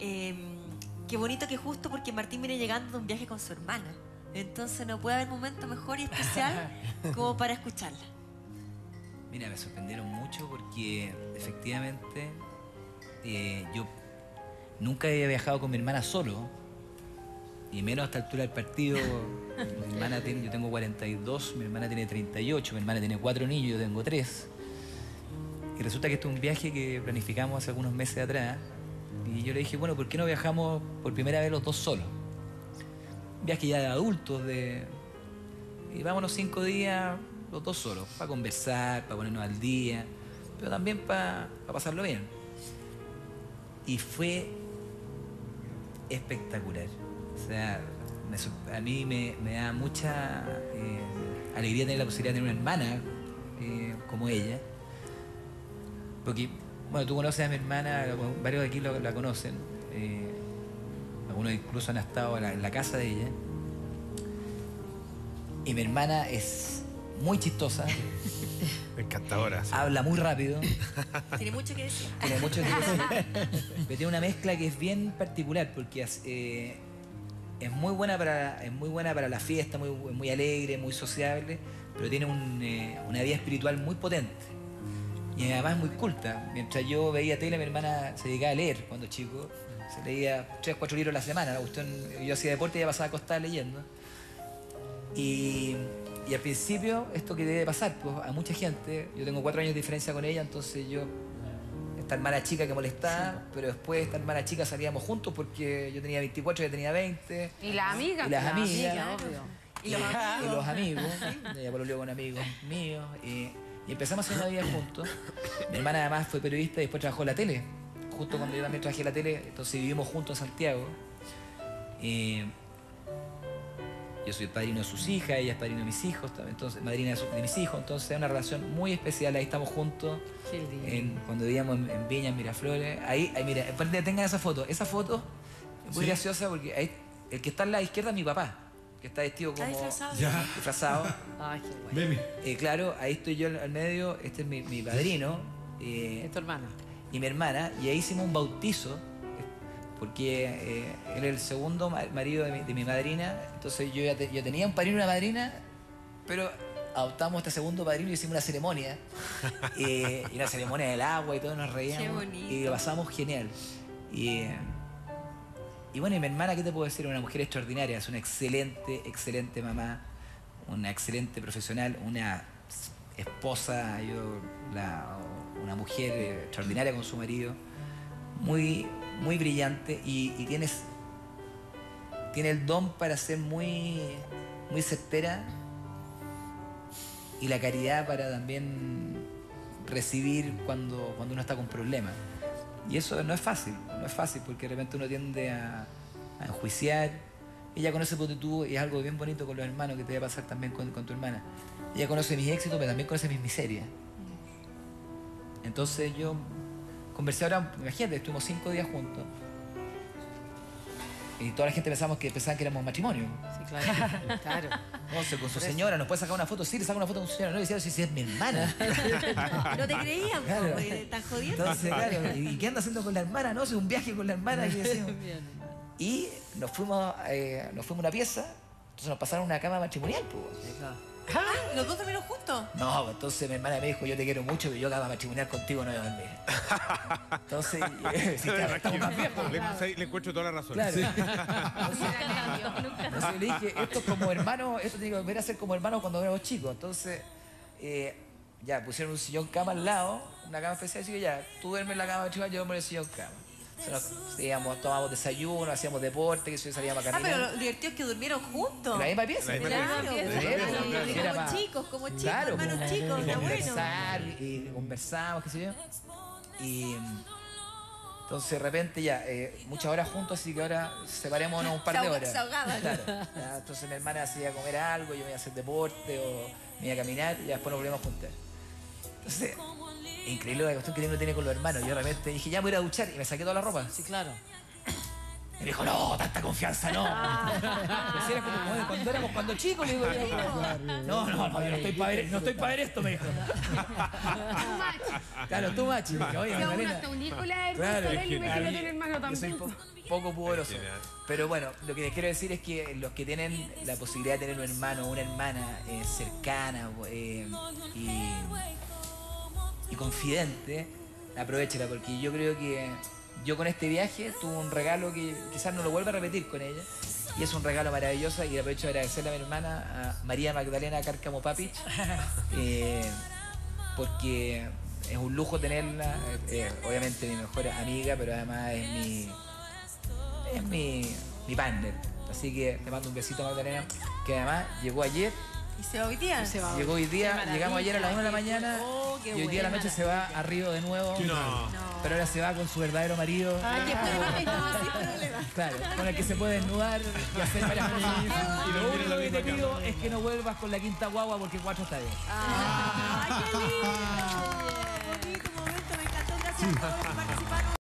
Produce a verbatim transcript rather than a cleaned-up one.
eh, qué bonito que justo porque Martín viene llegando de un viaje con su hermana. Entonces no puede haber momento mejor y especial como para escucharla. Mira, me sorprendieron mucho porque efectivamente eh, yo nunca había viajado con mi hermana solo, y menos a esta altura del partido. Mi hermana tiene, yo tengo cuarenta y dos, mi hermana tiene treinta y ocho, mi hermana tiene cuatro niños, yo tengo tres. Y resulta que esto es un viaje que planificamos hace algunos meses atrás, y yo le dije, bueno, ¿por qué no viajamos por primera vez los dos solos? Un viaje ya de adultos, de... y vámonos cinco días los dos solos, para conversar, para ponernos al día, pero también para, para pasarlo bien. Y fue espectacular. O sea, me, a mí me, me da mucha eh, alegría tener la posibilidad de tener una hermana eh, como ella. Porque, bueno, tú conoces a mi hermana, varios de aquí la, la conocen. Eh, algunos incluso han estado en la, en la casa de ella. Y mi hermana es muy chistosa. Encantadora. Sí. Habla muy rápido. Tiene mucho que decir. Tiene mucho que decir. Pero tiene una mezcla que es bien particular porque eh, es muy buena para es muy buena para la fiesta, muy, muy alegre, muy sociable, pero tiene un, eh, una vida espiritual muy potente. Y además muy culta. Mientras yo veía tele, mi hermana se dedicaba a leer cuando chico. Se leía tres, cuatro libros a la semana. Yo hacía deporte y ella pasaba acostada leyendo. Y, y al principio, esto que debe pasar pues, a mucha gente, yo tengo cuatro años de diferencia con ella, entonces yo, esta hermana chica que molestaba, sí. Pero después esta hermana chica salíamos juntos porque yo tenía veinticuatro, ella tenía veinte. Y las amigas. Y las la amigas. Amiga, obvio. Y, y los amigos. Y los amigos. Ella volvió con amigos míos. Y, y empezamos a hacer una vida juntos. Mi hermana además fue periodista y después trabajó en la tele. Justo cuando yo también trabajé en la tele, entonces vivimos juntos en Santiago. Y, yo soy el padrino de sus hijas, ella es padrino de mis hijos, entonces madrina de, su, de mis hijos, entonces es una relación muy especial. Ahí estamos juntos, en, cuando vivíamos en, en Viña, en Miraflores. Ahí, ahí mira, tengan esa foto. Esa foto es muy sí. graciosa porque ahí, el que está en la izquierda es mi papá, que está vestido como... disfrazado. Ya. Disfrazado. Ay, qué bueno. Eh, claro, ahí estoy yo al medio, este es mi, mi padrino. Eh, ¿Es tu hermana? Y mi hermana, y ahí hicimos un bautizo. Porque eh, él es el segundo marido de mi, de mi madrina, entonces yo ya te, yo tenía un padrino y una madrina, pero adoptamos este segundo padrino y hicimos una ceremonia, eh, y una ceremonia del agua y todo, nos reíamos. Qué bonito. Y lo pasamos genial. Y, y bueno, y mi hermana, ¿qué te puedo decir? Una mujer extraordinaria, es una excelente, excelente mamá, una excelente profesional, una esposa, yo, la, una mujer extraordinaria con su marido, muy... muy brillante y, y tienes, tiene el don para ser muy, muy certera y la caridad para también recibir cuando, cuando uno está con problemas. Y eso no es fácil, no es fácil porque de repente uno tiende a, a enjuiciar. Ella conoce por tú y es algo bien bonito con los hermanos que te va a pasar también con, con tu hermana. Ella conoce mis éxitos, pero también conoce mis miserias. Entonces yo... conversé ahora, imagínate, estuvimos cinco días juntos. Y toda la gente pensamos que pensaban que éramos matrimonio. Sí, claro. Claro. No sé, con su señora, ¿nos puede sacar una foto? Sí, le saco una foto con su señora. No, le decía, si sí, es mi hermana. No te creían, claro. Pues, tan jodiendo. Entonces, claro, ¿y qué anda haciendo con la hermana? No, es un viaje con la hermana. Que decimos. Y nos fuimos, eh, nos fuimos a una pieza, entonces nos pasaron una cama matrimonial, pues. Sí, claro. Ah, ¿los dos dormieron juntos? No, entonces mi hermana me dijo, yo te quiero mucho, pero yo cama matrimonial contigo no voy a dormir. Entonces, eh, si claro, estamos más viejos. Le, le encuentro toda la razón. Claro. Sí. Entonces, entonces le dije, esto es como hermano, esto tiene que volver a ser como hermano cuando éramos chicos. Entonces, eh, ya, pusieron un sillón cama al lado, una cama especial, así que ya, tú duermes en la cama matrimonial, yo duermo en el sillón cama. Entonces, nos, íbamos, tomábamos desayuno, hacíamos deporte, que eso salíamos a caminar. Ah, pero lo divertido es que durmieron juntos. En la misma pieza. Claro, claro, como chicos, como chicos, claro, hermanos como, chicos, y está conversar, bueno. y conversamos, qué sé yo. Y entonces de repente ya, eh, muchas horas juntos, así que ahora separémonos un par de horas. Se ahogaban. Claro. Ya, entonces mi hermana se iba a comer algo, yo me iba a hacer deporte o me iba a caminar y ya después nos volvemos a juntar. Entonces, increíble la cuestión que uno tiene con los hermanos. Yo de repente dije, ya me voy a ir a duchar y me saqué toda la ropa. Sí, claro. Y me dijo, no, tanta confianza no. Pues era como, como cuando éramos cuando chicos, le digo yo. No, no, no, yo no estoy para ver, no estoy para ver esto, me dijo. Claro, tú machi. Oye, Magdalena. Claro, imagínate un hermano yo soy también. po poco pudoroso. Pero bueno, lo que les quiero decir es que los que tienen la posibilidad de tener un hermano o una hermana eh, cercana eh, y, y confidente, aprovechela, porque yo creo que yo con este viaje tuve un regalo que quizás no lo vuelva a repetir con ella. Y es un regalo maravilloso y aprovecho de agradecerle a mi hermana, a María Magdalena Cárcamo Papich, eh, porque es un lujo tenerla, eh, obviamente mi mejor amiga, pero además es mi, es mi, mi partner. Así que te mando un besito, Magdalena, que además llegó ayer. ¿Y se va hoy día? Se va. Llegó hoy día, llegamos ayer a las una de la mañana Oh, y hoy día a la noche se va a Río de nuevo. No. Pero ahora se va con su verdadero marido. Ay, qué problema, sin problema. Claro, con el que se puede desnudar y hacer varias cosas. Y lo único que te pido es que no vuelvas con la quinta guagua porque cuatro está bien. ¡Ay, qué lindo! Bonito momento, me encantó. Gracias a todos por participar.